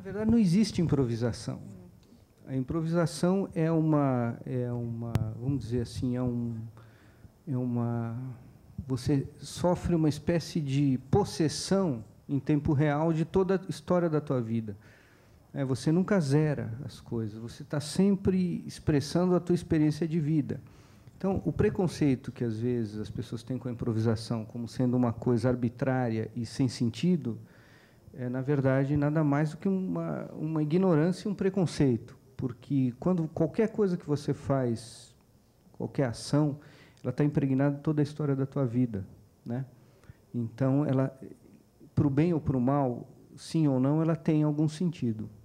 verdade, não existe improvisação. A improvisação vamos dizer assim, você sofre uma espécie de possessão em tempo real de toda a história da tua vida. Você nunca zera as coisas, você está sempre expressando a tua experiência de vida. Então, o preconceito que, às vezes, as pessoas têm com a improvisação como sendo uma coisa arbitrária e sem sentido, na verdade, nada mais do que uma ignorância e um preconceito. Porque quando qualquer coisa que você faz, qualquer ação, ela está impregnada de toda a história da tua vida, né? Então, ela, para o bem ou para o mal, sim ou não, ela tem algum sentido.